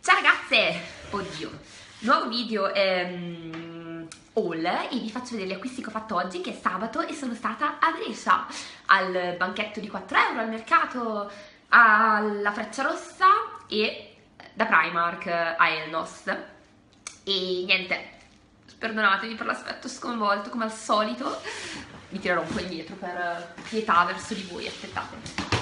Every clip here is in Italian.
Ciao ragazze! Oddio, nuovo video haul e vi faccio vedere gli acquisti che ho fatto oggi, che è sabato, e sono stata a Brescia al banchetto di 4 euro, al mercato, alla Frecciarossa e da Primark a Elnos. E niente, perdonatemi per l'aspetto sconvolto come al solito, mi tirerò un po' indietro per pietà verso di voi, aspettate.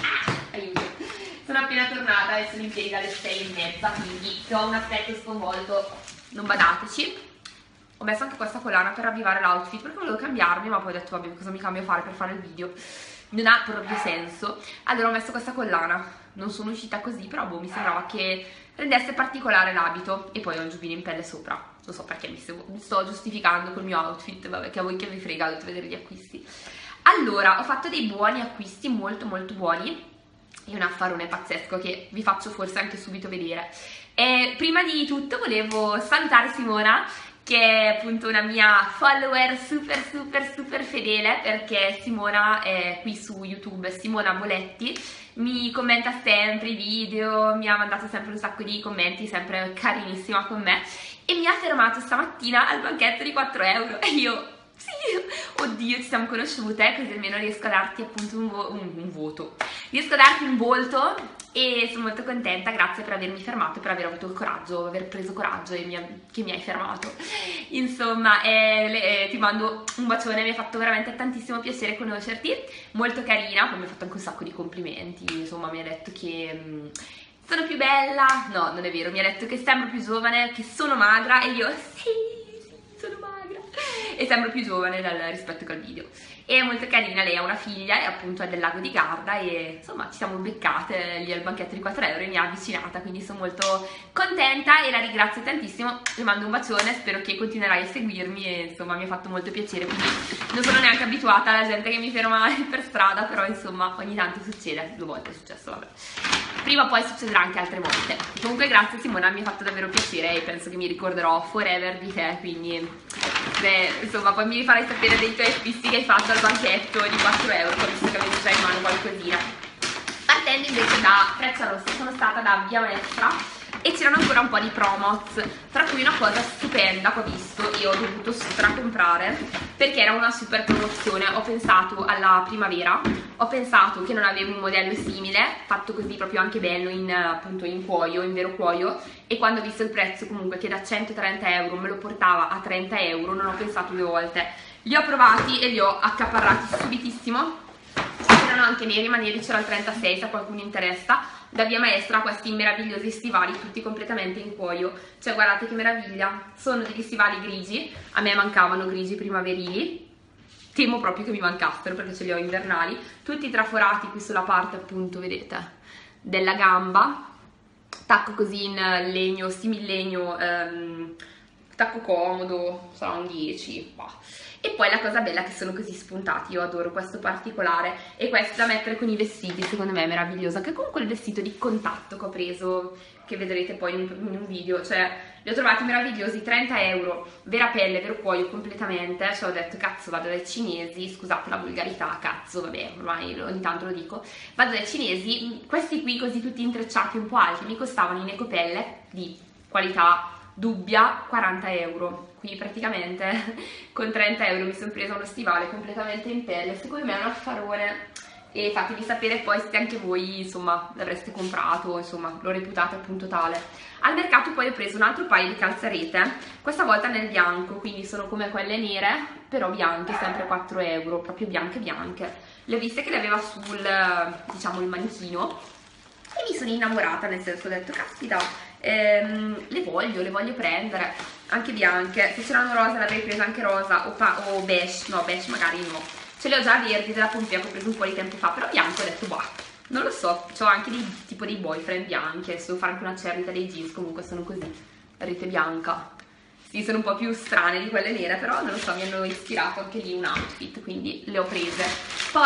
Aiuto. Sono appena tornata e sono in piedi dalle 6:30, quindi se ho un aspetto sconvolto non badateci. Ho messo anche questa collana per ravvivare l'outfit perché volevo cambiarmi, ma poi ho detto vabbè, cosa mi cambio a fare per fare il video? Non ha proprio senso. Allora ho messo questa collana, non sono uscita così, però boh, mi sembrava che rendesse particolare l'abito. E poi ho il giubbino in pelle sopra, non so perché mi sto giustificando col mio outfit, vabbè, che a voi che vi frega, dovete vedere gli acquisti. Allora, ho fatto dei buoni acquisti, molto buoni, e un affarone pazzesco che vi faccio forse anche subito vedere. Prima di tutto volevo salutare Simona, che è appunto una mia follower super fedele, perché Simona è qui su YouTube, Simona Boletti, mi commenta sempre i video, mi ha mandato sempre un sacco di commenti, sempre carinissima con me, e mi ha fermato stamattina al banchetto di 4 euro e io... sì, oddio, ci siamo conosciute, così almeno riesco a darti appunto un voto. Riesco a darti un volto e sono molto contenta, grazie per avermi fermato e per aver avuto il coraggio, aver preso coraggio e che mi hai fermato. Insomma, ti mando un bacione, mi ha fatto veramente tantissimo piacere conoscerti, molto carina, poi mi ha fatto anche un sacco di complimenti, insomma mi ha detto che... sono più bella, no, non è vero, mi ha detto che sembro più giovane, che sono magra, e io sì, sono magra, e sembro più giovane rispetto al video. È molto carina, lei ha una figlia e appunto è del lago di Garda e insomma ci siamo beccate lì al banchetto di 4 euro e mi ha avvicinata, quindi sono molto contenta e la ringrazio tantissimo, le mando un bacione, spero che continuerai a seguirmi e insomma mi ha fatto molto piacere, quindi non sono neanche abituata alla gente che mi ferma per strada, però insomma ogni tanto succede, 2 volte è successo, vabbè. Prima o poi succederà anche altre volte. Comunque grazie Simona, mi ha fatto davvero piacere e penso che mi ricorderò forever di te, quindi insomma poi mi farai sapere dei tuoi acquisti che hai fatto al banchetto di 4 euro, visto che avevo già in mano qualcosina. Partendo invece da Frecciarossa, sono stata da Via Maestra e c'erano ancora un po' di promos, tra cui una cosa stupenda che ho visto e ho dovuto comprare perché era una super promozione. Ho pensato alla primavera, ho pensato che non avevo un modello simile fatto così proprio anche bello appunto in cuoio, in vero cuoio, e quando ho visto il prezzo comunque che da 130 euro me lo portava a 30 euro non ho pensato 2 volte, li ho provati e li ho accaparrati subitissimo. C'erano anche neri, ma neri c'era il 36 se a qualcuno interessa. Da Via Maestra questi meravigliosi stivali tutti completamente in cuoio, cioè guardate che meraviglia, sono degli stivali grigi, a me mancavano grigi primaverili, temo proprio che mi mancassero perché ce li ho invernali, tutti traforati qui sulla parte appunto, vedete, della gamba, tacco così in legno, similegno, tacco comodo, sarà un 10, bah. E poi la cosa bella è che sono così spuntati, io adoro questo particolare, e questo da mettere con i vestiti, secondo me è meraviglioso, anche con quel vestito di contatto che ho preso, che vedrete poi in un video, cioè li ho trovati meravigliosi, 30 euro, vera pelle, vero cuoio completamente, cioè ho detto cazzo vado dai cinesi, scusate la volgarità, cazzo vabbè ormai ogni tanto lo dico, vado dai cinesi, questi qui così tutti intrecciati un po' alti, mi costavano in ecopelle di qualità dubbia 40 euro, quindi praticamente con 30 euro mi sono presa uno stivale completamente in pelle, secondo me è un affarone e fatemi sapere poi se anche voi insomma l'avreste comprato, insomma lo reputate appunto tale. Al mercato poi ho preso un altro paio di calzarete, questa volta nel bianco, quindi sono come quelle nere però bianche, sempre 4 euro, proprio bianche, le ho viste che le aveva sul diciamo il manichino e mi sono innamorata, nel senso ho detto caspita, le voglio prendere anche bianche, se c'erano rosa l'avrei presa anche rosa o beige, no beige magari no, ce le ho già verdi della Pompea che ho preso un po' di tempo fa, però bianco ho detto bah, non lo so, ho anche tipo dei boyfriend bianchi, adesso devo fare anche una cernita dei jeans, comunque sono così, rete bianca, sì sono un po' più strane di quelle nere, però non lo so, mi hanno ispirato anche lì un outfit, quindi le ho prese. Poi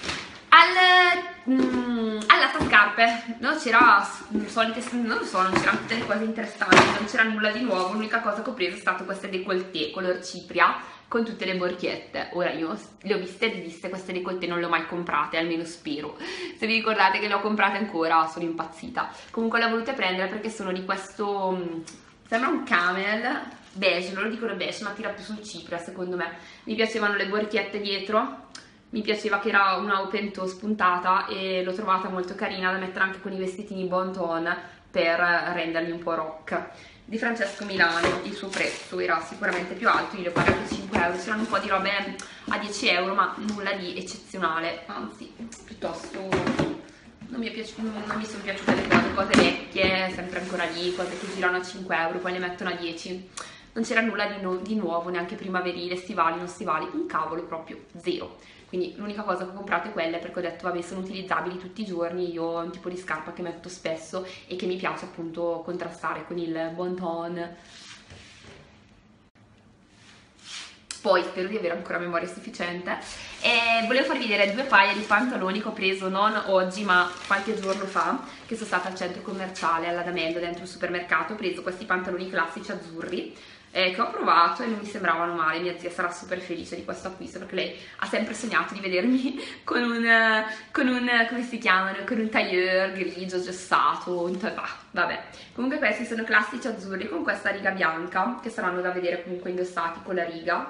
all'attascarpe no, c'era solite, non lo so, non c'erano tutte le cose interessanti, non c'era nulla di nuovo, l'unica cosa che ho preso è stato queste décolleté color cipria con tutte le borchiette. Ora io le ho viste e riviste, queste ricolte non le ho mai comprate, almeno spero. Se vi ricordate che le ho comprate ancora, sono impazzita. Comunque le ho volute prendere perché sono di questo, sembra un camel beige, loro dicono beige ma tira più sul cipria secondo me. Mi piacevano le borchiette dietro, mi piaceva che era una open toe spuntata e l'ho trovata molto carina da mettere anche con i vestitini bon ton per renderli un po' rock. Di Francesco Milano il suo prezzo era sicuramente più alto, io le ho pagate 5 euro, c'erano un po' di robe a 10 euro ma nulla di eccezionale, anzi piuttosto non mi sono piaciute le cose vecchie, sempre ancora lì, cose che girano a 5 euro, poi le mettono a 10, non c'era nulla di nuovo, neanche primaverile, stivali, non stivali, un cavolo proprio, zero. Quindi l'unica cosa che ho comprato è quelle perché ho detto vabbè sono utilizzabili tutti i giorni, io ho un tipo di scarpa che metto spesso e che mi piace appunto contrastare con il bon ton. Poi spero di avere ancora memoria sufficiente e volevo farvi vedere due paia di pantaloni che ho preso non oggi ma qualche giorno fa, che sono stata al centro commerciale alla D'Amelio dentro il supermercato. Ho preso questi pantaloni classici azzurri che ho provato e non mi sembravano male. Mia zia sarà super felice di questo acquisto perché lei ha sempre sognato di vedermi con un come si chiamano, con un tailleur grigio gessato, vabbè. Comunque questi sono classici azzurri con questa riga bianca che saranno da vedere comunque indossati con la riga,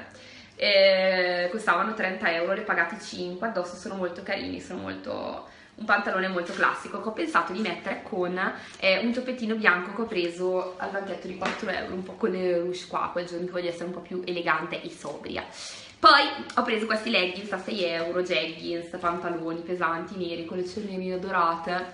vedete, costavano 30 euro, le pagate 5, addosso sono molto carini, sono molto... un pantalone molto classico che ho pensato di mettere con un toppettino bianco che ho preso al banchetto di 4 euro, un po' con le rouge qua, quel giorno che voglio essere un po' più elegante e sobria. Poi ho preso questi leggings a 6 euro, jeggings, pantaloni pesanti neri con le cerniere dorate,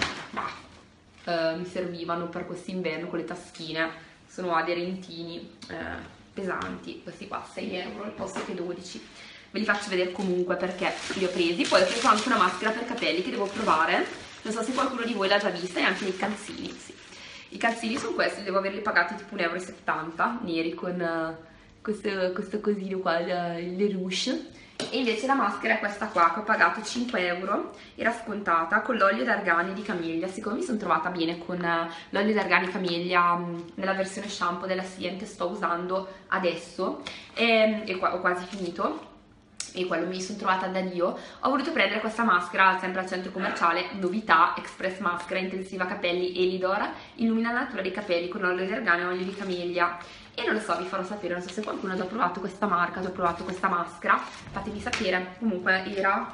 ma mi servivano per quest'inverno con le taschine, sono aderentini, pesanti, questi qua 6 euro al posto che 12. Ve li faccio vedere comunque perché li ho presi. Poi ho preso anche una maschera per capelli che devo provare, non so se qualcuno di voi l'ha già vista, e anche i calzini, sì. I calzini sono questi, devo averli pagati tipo 1,70 euro, neri con questo cosino qua, le rouge. E invece la maschera è questa qua che ho pagato 5 euro, era scontata, con l'olio d'argani di cameglia. Siccome mi sono trovata bene con l'olio d'argani cameglia nella versione shampoo della Sien che sto usando adesso e qua ho quasi finito e quello mi sono trovata da Dio, ho voluto prendere questa maschera sempre al centro commerciale, novità, Express Maschera Intensiva Capelli Elidor, illumina la natura dei capelli con olio di argano e olio di cameglia. E non lo so, vi farò sapere, non so se qualcuno ha già provato questa marca, ha già provato questa maschera, fatemi sapere. Comunque era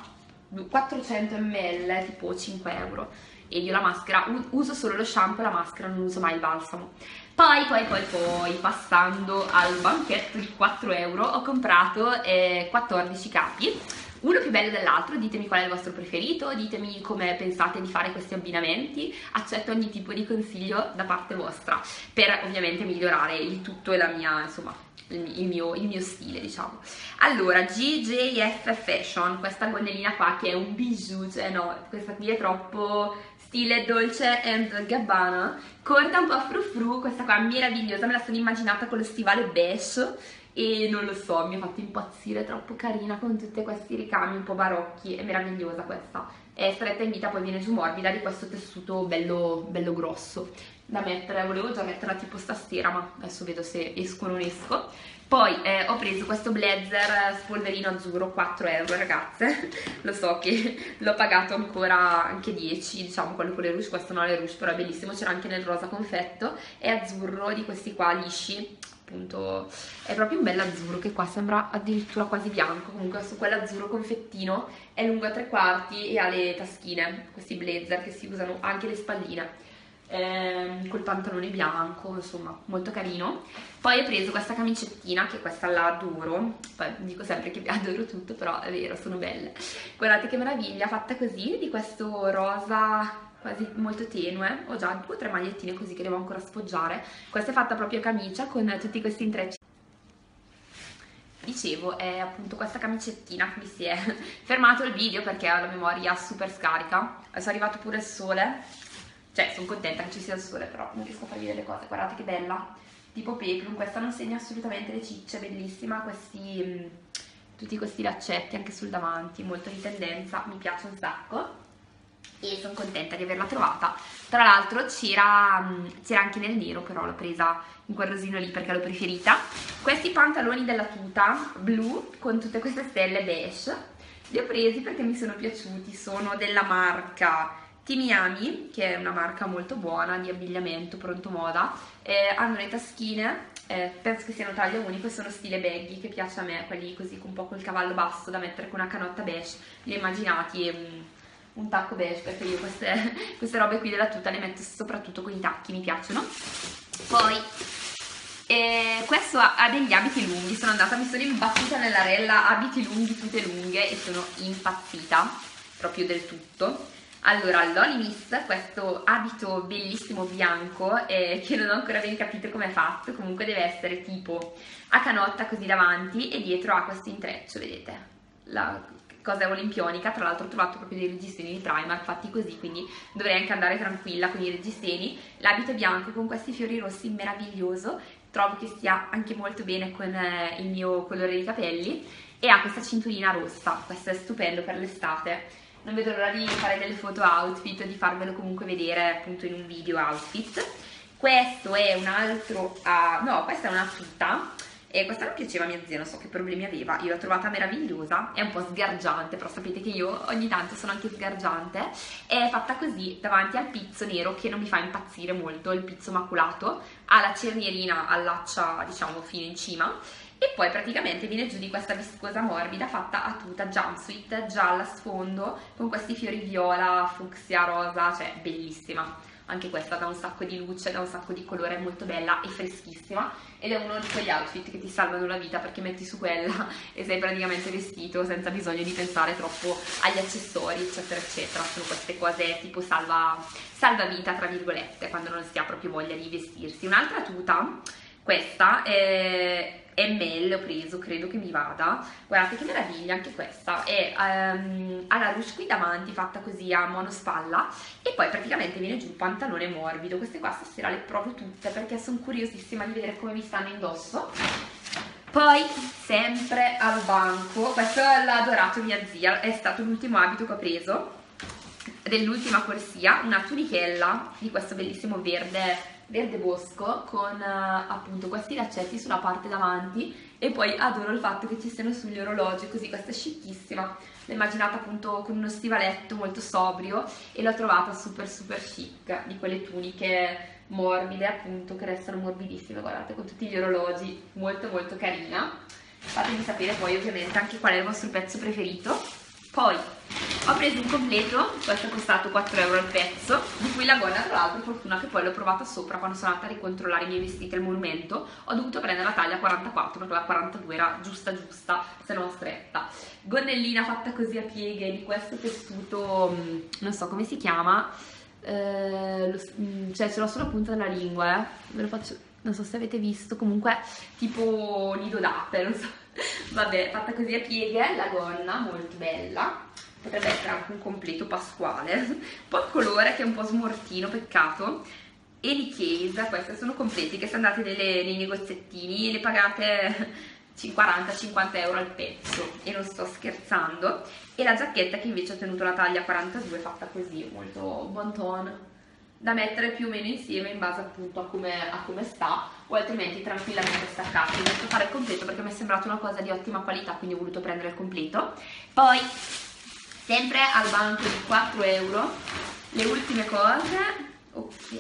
400 ml, tipo 5 euro. E io la maschera, uso solo lo shampoo e la maschera, non uso mai il balsamo. Poi, passando al banchetto di 4 euro, ho comprato 14 capi, uno più bello dell'altro. Ditemi qual è il vostro preferito, ditemi come pensate di fare questi abbinamenti, accetto ogni tipo di consiglio da parte vostra, per ovviamente migliorare il tutto e la mia, insomma, il mio stile, diciamo. Allora, GJF Fashion, questa gonnellina qua che è un bijou, cioè no, questa qui è troppo... stile Dolce & Gabbana, corta un po' frufru, questa qua è meravigliosa, me la sono immaginata con lo stivale beige e non lo so, mi ha fatto impazzire, troppo carina con tutti questi ricami un po' barocchi, è meravigliosa questa, è stretta in vita, poi viene giù morbida di questo tessuto bello grosso da mettere. Volevo già metterla tipo stasera ma adesso vedo se esco o non esco. Poi ho preso questo blazer spolverino azzurro, 4 euro ragazze, lo so che l'ho pagato ancora anche 10, diciamo quello con le rouge, questo non è le rouge però è bellissimo, c'era anche nel rosa confetto, è azzurro di questi qua lisci, appunto è proprio un bel azzurro che qua sembra addirittura quasi bianco. Comunque su quell'azzurro confettino è lungo a 3/4 e ha le taschine, questi blazer che si usano anche le spalline. Col pantalone bianco, insomma molto carino. Poi ho preso questa camicettina che questa la adoro, poi dico sempre che adoro tutto però è vero, sono belle, guardate che meraviglia, fatta così di questo rosa quasi molto tenue. Ho già 2 o 3 magliettine così che devo ancora sfoggiare. Questa è fatta proprio camicia con tutti questi intrecci. Dicevo, è appunto questa camicettina che mi si è fermato il video perché ha la memoria super scarica, adesso è arrivato pure il sole. Cioè, sono contenta che ci sia il sole, però non riesco a farvi vedere le cose. Guardate che bella, tipo peplum, questa non segna assolutamente le cicce, bellissima, tutti questi laccetti anche sul davanti, molto di tendenza, mi piace un sacco. e sono contenta di averla trovata. Tra l'altro c'era anche nel nero, però l'ho presa in quel rosino lì perché l'ho preferita. Questi pantaloni della tuta blu con tutte queste stelle beige li ho presi perché mi sono piaciuti, sono della marca Timiami, che è una marca molto buona di abbigliamento pronto moda, hanno le taschine, penso che siano taglio unico e sono stile baggy, che piace a me, quelli così un po' col cavallo basso da mettere con una canotta beige, li ho immaginati, e un tacco beige, perché io queste robe qui della tuta le metto soprattutto con i tacchi, mi piacciono. Poi questo ha degli abiti lunghi, mi sono imbattuta nella rella abiti lunghi, tute lunghe, e sono impazzita proprio del tutto. Allora, Loli Miss, questo abito bellissimo bianco che non ho ancora ben capito come è fatto, comunque deve essere tipo a canotta così davanti e dietro ha questo intreccio, vedete? La cosa è olimpionica, tra l'altro ho trovato proprio dei reggiseni di Primark fatti così, quindi dovrei anche andare tranquilla con i reggiseni. L'abito è bianco con questi fiori rossi, meraviglioso, trovo che stia anche molto bene con il mio colore di capelli, e ha questa cinturina rossa, questo è stupendo per l'estate. Non vedo l'ora di fare delle foto outfit, di farvelo comunque vedere appunto in un video outfit. Questo è un altro, no, questa è una tuta, e questa non piaceva a mia zia, non so che problemi aveva, io l'ho trovata meravigliosa, è un po' sgargiante, però sapete che io ogni tanto sono anche sgargiante. È fatta così davanti al pizzo nero, che non mi fa impazzire molto, il pizzo maculato, ha la cernierina allaccia diciamo fino in cima, e poi praticamente viene giù di questa viscosa morbida fatta a tuta jumpsuit gialla sfondo con questi fiori viola, fucsia, rosa, cioè bellissima. Anche questa dà un sacco di luce, dà un sacco di colore, è molto bella e freschissima, ed è uno di quegli outfit che ti salvano la vita, perché metti su quella e sei praticamente vestito senza bisogno di pensare troppo agli accessori eccetera eccetera. Sono queste cose tipo salvavita tra virgolette, quando non si ha proprio voglia di vestirsi. Un'altra tuta, questa è ML, ho preso, credo che mi vada, guardate che meraviglia anche questa, è ha la ruche qui davanti fatta così a monospalla, e poi praticamente viene giù il pantalone morbido. Queste qua stasera le provo tutte perché sono curiosissima di vedere come mi stanno indosso. Poi sempre al banco, questo l'ha adorato mia zia, è stato l'ultimo abito che ho preso dell'ultima corsia, una tunichella di questo bellissimo verde bosco con appunto questi laccetti sulla parte davanti, e poi adoro il fatto che ci siano sugli orologi così. Questa è scicchissima, l'ho immaginata appunto con uno stivaletto molto sobrio e l'ho trovata super super chic, di quelle tuniche morbide appunto che restano morbidissime, guardate, con tutti gli orologi, molto molto carina. Fatemi sapere poi ovviamente anche qual è il vostro pezzo preferito. Poi ho preso un completo, questo è costato 4 euro al pezzo, di cui la gonna, tra l'altro fortuna che poi l'ho provata sopra quando sono andata a ricontrollare i miei vestiti al monumento, ho dovuto prendere la taglia 44 perché la 42 era giusta giusta, se non stretta. Gonnellina fatta così a pieghe di questo tessuto, non so come si chiama, cioè ce l'ho sulla punta della lingua, ve lo faccio, non so se avete visto, comunque tipo nido d'ape, non so. Vabbè, fatta così a pieghe, la gonna molto bella, potrebbe essere anche un completo pasquale, un po' il colore che è un po' smortino, peccato. E di Case, queste sono completi che se andate nei negoziettini le pagate 40-50 euro al pezzo, e non sto scherzando. E la giacchetta che invece ho tenuto la taglia 42, fatta così, molto bon ton, da mettere più o meno insieme in base appunto a come sta, o altrimenti tranquillamente staccati. Ho voluto fare il completo perché mi è sembrata una cosa di ottima qualità, quindi ho voluto prendere il completo. Poi sempre al banco di 4 euro le ultime cose, ok,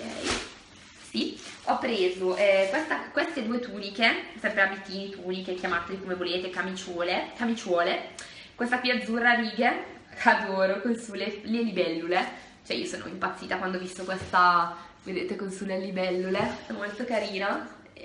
sì, ho preso queste due tuniche, sempre abitini, tuniche, chiamateli come volete, camiciuole, questa qui azzurra a righe, adoro, con su le libellule. Cioè io sono impazzita quando ho visto questa, vedete, con sulle libellule, è molto carina,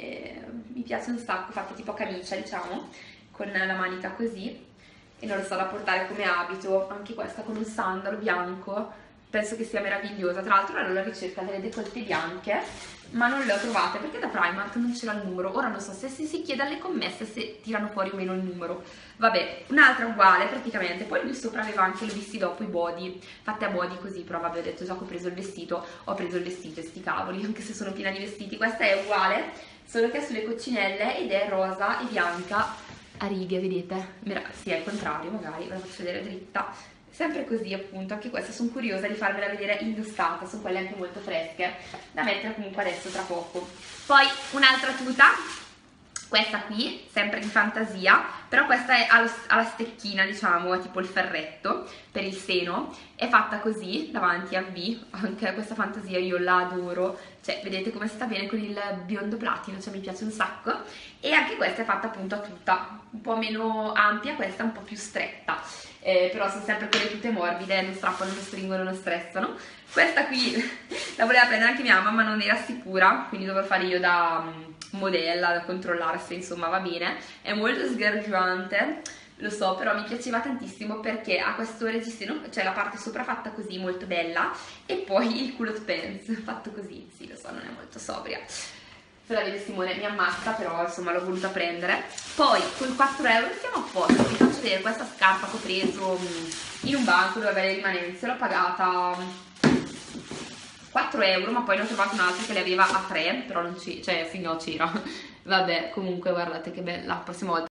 mi piace un sacco, fatta tipo camicia diciamo, con la manica così, e non lo so, da portare come abito. Anche questa con un sandalo bianco, penso che sia meravigliosa. Tra l'altro ero alla ricerca delle décolleté bianche, ma non le ho trovate perché da Primark non c'era il numero. Ora non so se si chiede alle commesse se tirano fuori o meno il numero. Vabbè, un'altra uguale praticamente. Poi lui sopra aveva anche, l'ho visti dopo, i body fatte a body così, però vabbè, ho detto già che ho preso il vestito e sti cavoli, anche se sono piena di vestiti. Questa è uguale, solo che è sulle coccinelle ed è rosa e bianca a righe, vedete? Sì, è il contrario, magari ve la faccio vedere dritta. sempre così appunto, anche questa sono curiosa di farvela vedere indossata, sono quelle anche molto fresche, da mettere comunque adesso tra poco. Poi un'altra tuta, questa qui, sempre di fantasia, però questa è alla stecchina, diciamo, è tipo il ferretto per il seno, è fatta così, davanti a V, anche questa fantasia io la adoro, cioè vedete come sta bene con il biondo platino, cioè mi piace un sacco, e anche questa è fatta appunto a tuta, un po' meno ampia, questa è un po' più stretta, però sono sempre quelle tute morbide, non strappano, non stringono, non stressano. Questa qui la voleva prendere anche mia mamma, ma non era sicura, quindi dovevo fare io da modella, da controllare se insomma va bene. È molto sgargiante, lo so, però mi piaceva tantissimo perché ha questo reggiseno, cioè la parte sopra fatta così, molto bella, e poi il culot pants fatto così, sì lo so, non è molto sobria. Se la vede Simone mi ammazza, però insomma l'ho voluta prendere. Poi con 4 euro siamo a posto. Vi faccio vedere questa scarpa che ho preso in un banco dove aveva le rimanenze, l'ho pagata 4 euro, ma poi ne ho trovato un'altra che le aveva a 3, però non c'era, cioè sì no c'era. Vabbè, comunque guardate che bella, la prossima volta